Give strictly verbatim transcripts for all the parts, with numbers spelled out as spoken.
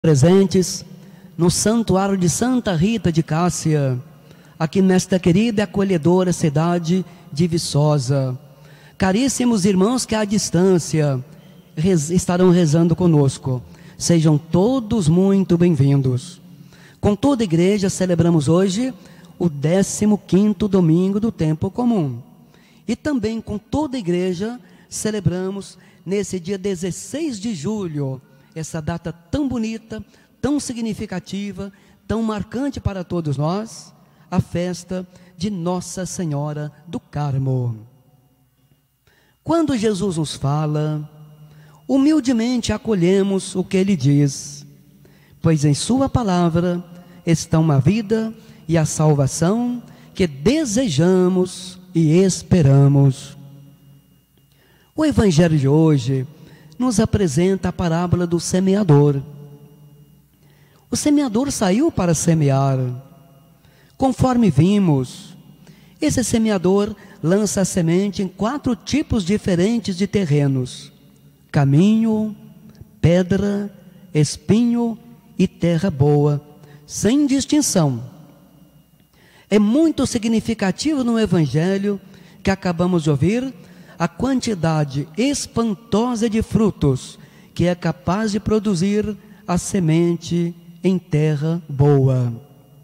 presentes no santuário de Santa Rita de Cássia, aqui nesta querida e acolhedora cidade de Viçosa. Caríssimos irmãos que à distância rez, estarão rezando conosco, sejam todos muito bem-vindos. Com toda a igreja celebramos hoje o décimo quinto domingo do tempo comum. E também com toda a igreja celebramos nesse dia dezesseis de julho, essa data tão bonita, tão significativa, tão marcante para todos nós, a festa de Nossa Senhora do Carmo. Quando Jesus nos fala, humildemente acolhemos o que Ele diz, pois em Sua palavra estão a vida e a salvação que desejamos e esperamos. O Evangelho de hoje nos apresenta a parábola do semeador. O semeador saiu para semear. Conforme vimos, esse semeador lança a semente em quatro tipos diferentes de terrenos: caminho, pedra, espinho e terra boa, sem distinção. É muito significativo no Evangelho que acabamos de ouvir a quantidade espantosa de frutos que é capaz de produzir a semente em terra boa.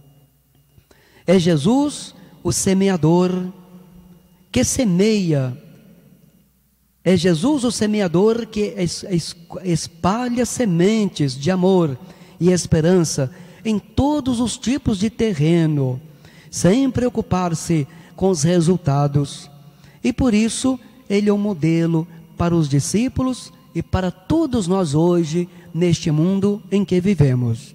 É Jesus, o semeador, que semeia. É Jesus, o semeador, que espalha sementes de amor e esperança em todos os tipos de terreno, sem preocupar-se com os resultados. E por isso, Ele é um modelo para os discípulos e para todos nós hoje, neste mundo em que vivemos.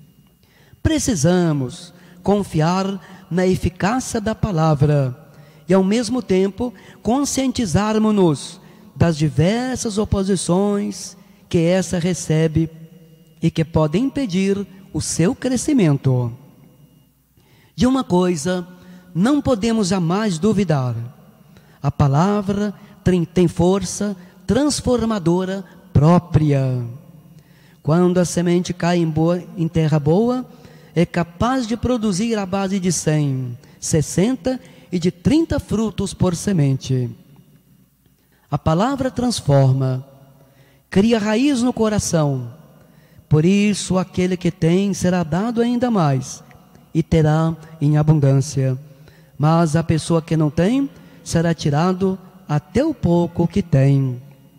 Precisamos confiar na eficácia da palavra e, ao mesmo tempo, conscientizarmos-nos das diversas oposições que essa recebe e que podem impedir o seu crescimento. De uma coisa não podemos jamais duvidar: a palavra tem força transformadora própria. Quando a semente cai em, boa, em terra boa, é capaz de produzir a base de cem, sessenta e de trinta frutos por semente. A palavra transforma, cria raiz no coração. Por isso, aquele que tem será dado ainda mais e terá em abundância. Mas a pessoa que não tem será tirado até o pouco que tem.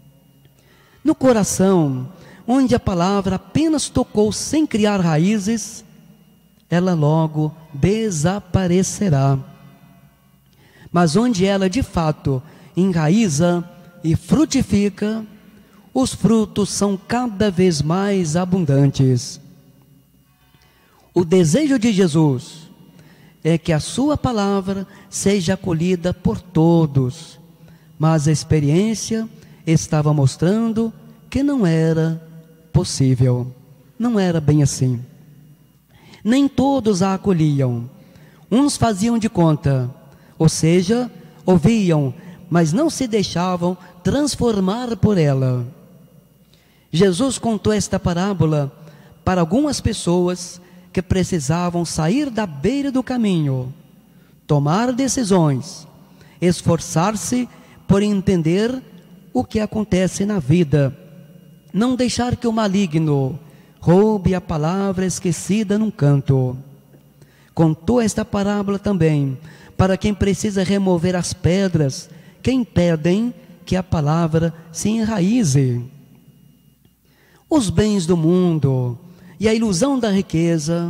No coração, onde a palavra apenas tocou sem criar raízes, ela logo desaparecerá. Mas onde ela de fato enraiza e frutifica, os frutos são cada vez mais abundantes. O desejo de Jesus é que a sua palavra seja acolhida por todos, mas a experiência estava mostrando que não era possível, não era bem assim. Nem todos a acolhiam. Uns faziam de conta, ou seja, ouviam, mas não se deixavam transformar por ela. Jesus contou esta parábola para algumas pessoas que precisavam sair da beira do caminho, tomar decisões, esforçar-se por entender o que acontece na vida, não deixar que o maligno roube a palavra esquecida num canto. Contou esta parábola também para quem precisa remover as pedras que impedem que a palavra se enraize. Os bens do mundo e a ilusão da riqueza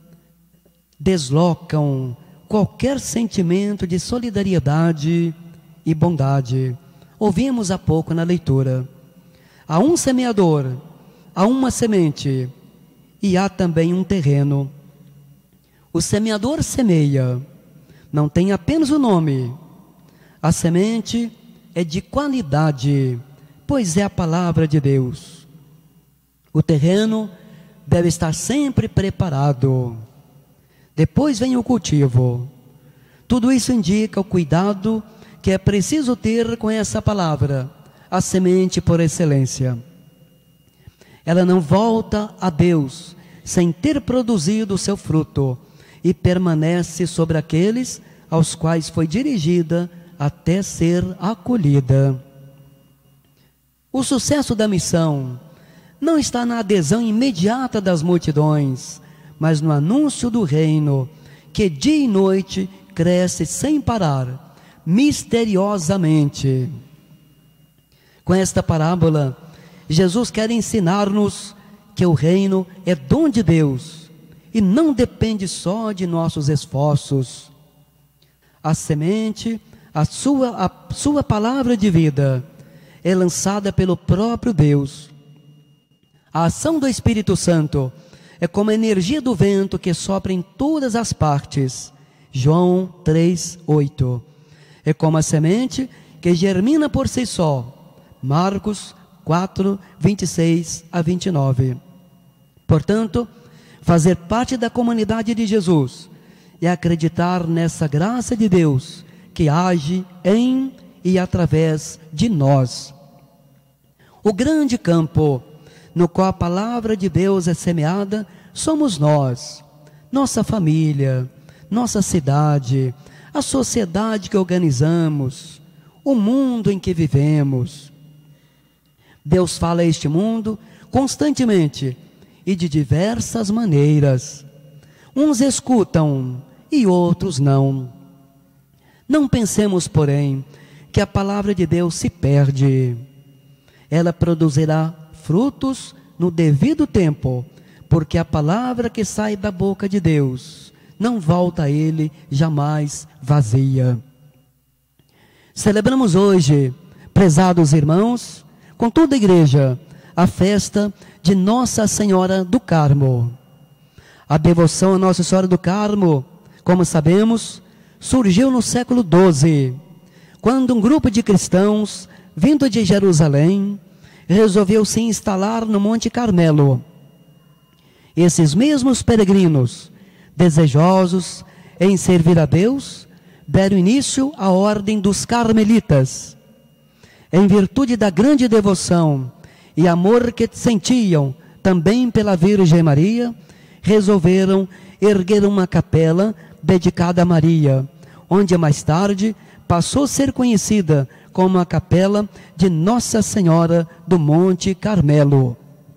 deslocam qualquer sentimento de solidariedade e bondade. Ouvimos há pouco na leitura: há um semeador, há uma semente e há também um terreno. O semeador semeia, não tem apenas o nome. A semente é de qualidade, pois é a palavra de Deus. O terreno deve estar sempre preparado. Depois vem o cultivo. Tudo isso indica o cuidado que é preciso ter com essa palavra, a semente por excelência. Ela não volta a Deus sem ter produzido o seu fruto e permanece sobre aqueles aos quais foi dirigida até ser acolhida. O sucesso da missão não está na adesão imediata das multidões, mas no anúncio do reino, que dia e noite cresce sem parar, misteriosamente. Com esta parábola, Jesus quer ensinar-nos que o reino é dom de Deus e não depende só de nossos esforços. A semente, a sua, a sua palavra de vida, é lançada pelo próprio Deus. A ação do Espírito Santo é como a energia do vento que sopra em todas as partes. João três, oito. É como a semente que germina por si só. Marcos quatro, vinte e seis a vinte e nove. Portanto, fazer parte da comunidade de Jesus é acreditar nessa graça de Deus que age em e através de nós. O grande campo no qual a palavra de Deus é semeada somos nós, nossa família, nossa cidade, a sociedade que organizamos, o mundo em que vivemos. Deus fala a este mundo constantemente e de diversas maneiras. Uns escutam e outros não. Não pensemos, porém, que a palavra de Deus se perde. Ela produzirá frutos no devido tempo, porque a palavra que sai da boca de Deus não volta a Ele jamais vazia. Celebramos hoje, prezados irmãos, com toda a igreja, a festa de Nossa Senhora do Carmo. A devoção a Nossa Senhora do Carmo, como sabemos, surgiu no século doze, quando um grupo de cristãos, vindo de Jerusalém, resolveu se instalar no Monte Carmelo. Esses mesmos peregrinos, desejosos em servir a Deus, deram início à ordem dos carmelitas. Em virtude da grande devoção e amor que sentiam também pela Virgem Maria, resolveram erguer uma capela dedicada a Maria, onde mais tarde passou a ser conhecida como a capela de Nossa Senhora do Monte Carmelo.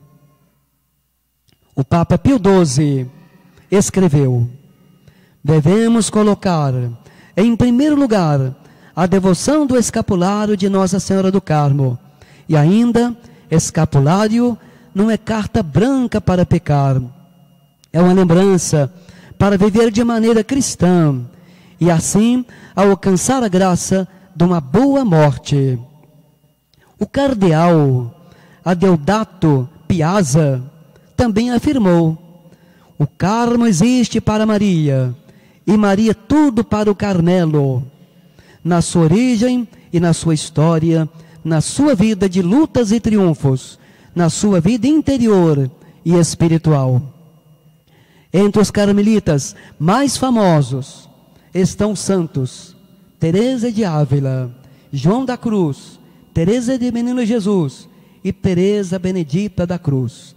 O Papa Pio doze escreveu: devemos colocar em primeiro lugar a devoção do escapulário de Nossa Senhora do Carmo, e ainda, escapulário não é carta branca para pecar, é uma lembrança para viver de maneira cristã, e assim alcançar a graça de uma boa morte. O cardeal Adeodato Piazza também afirmou: o Carmo existe para Maria, e Maria tudo para o Carmelo, na sua origem e na sua história, na sua vida de lutas e triunfos, na sua vida interior e espiritual. Entre os carmelitas mais famosos estão santos Teresa de Ávila, João da Cruz, Teresa de Menino Jesus e Teresa Benedita da Cruz.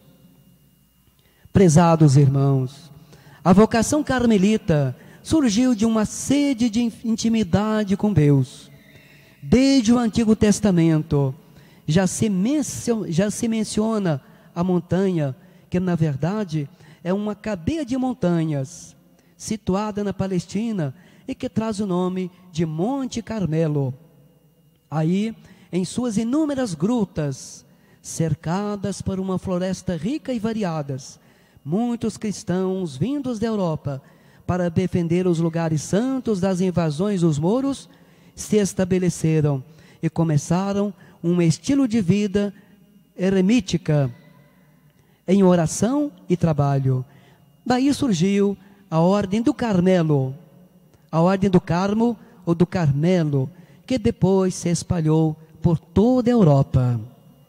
Prezados irmãos, a vocação carmelita surgiu de uma sede de intimidade com Deus. Desde o Antigo Testamento já se, menciona, já se menciona a montanha, que na verdade é uma cadeia de montanhas situada na Palestina e que traz o nome de Monte Carmelo. Aí, em suas inúmeras grutas, cercadas por uma floresta rica e variadas, muitos cristãos vindos da Europa para defender os lugares santos das invasões dos mouros se estabeleceram e começaram um estilo de vida eremítica em oração e trabalho. Daí surgiu a Ordem do Carmelo, a Ordem do Carmo ou do Carmelo, que depois se espalhou por toda a Europa.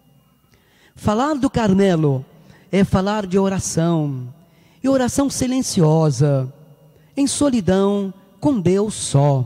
Falar do Carmelo é falar de oração, e oração silenciosa, em solidão com Deus só.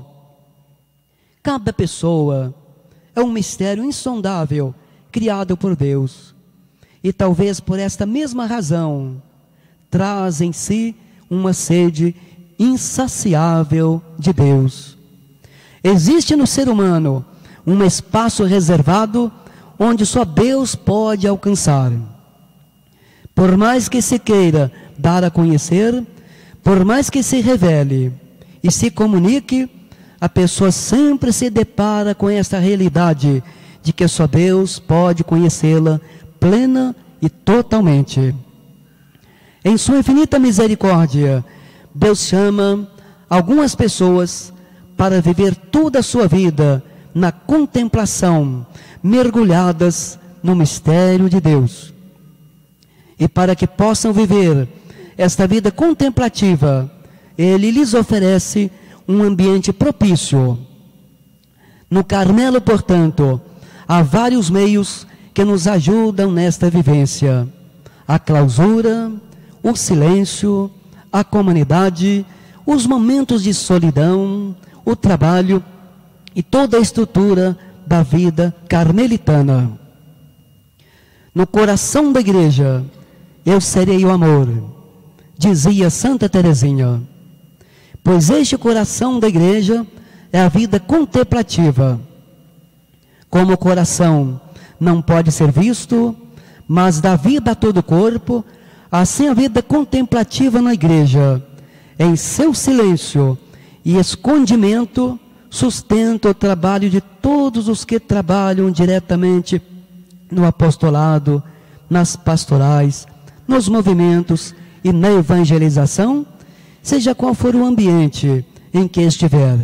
Cada pessoa é um mistério insondável criado por Deus, e talvez por esta mesma razão traz em si uma sede insaciável de Deus. Existe no ser humano um espaço reservado onde só Deus pode alcançar. Por mais que se queira dar a conhecer, por mais que se revele e se comunique, a pessoa sempre se depara com esta realidade de que só Deus pode conhecê-la plena e totalmente. Em sua infinita misericórdia, Deus chama algumas pessoas para viver toda a sua vida na contemplação, mergulhadas no mistério de Deus. E para que possam viver esta vida contemplativa, Ele lhes oferece um ambiente propício. No Carmelo, portanto, há vários meios que nos ajudam nesta vivência: a clausura, o silêncio, a comunidade, os momentos de solidão, o trabalho e toda a estrutura da vida carmelitana. No coração da igreja, eu serei o amor, dizia Santa Teresinha, pois este coração da igreja é a vida contemplativa. Como o coração não pode ser visto, mas dá vida a todo o corpo, assim a vida contemplativa na igreja, em seu silêncio e escondimento, sustenta o trabalho de todos os que trabalham diretamente no apostolado, nas pastorais, nos movimentos e na evangelização, seja qual for o ambiente em que estiver.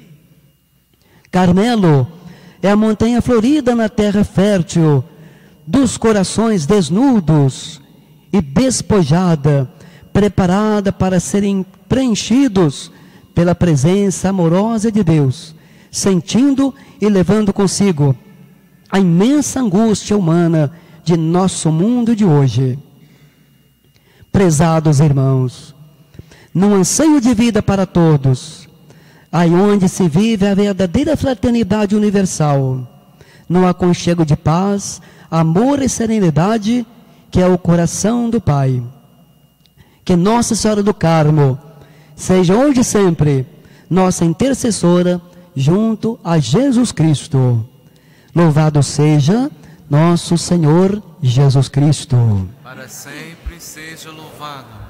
Carmelo é a montanha florida na terra fértil, dos corações desnudos e despojada, preparada para serem preenchidos pela presença amorosa de Deus, sentindo e levando consigo a imensa angústia humana de nosso mundo de hoje. Prezados irmãos, num anseio de vida para todos, aí onde se vive a verdadeira fraternidade universal, no aconchego de paz, amor e serenidade, que é o coração do Pai. Que Nossa Senhora do Carmo seja hoje e sempre nossa intercessora junto a Jesus Cristo. Louvado seja nosso Senhor Jesus Cristo. Para sempre seja louvado.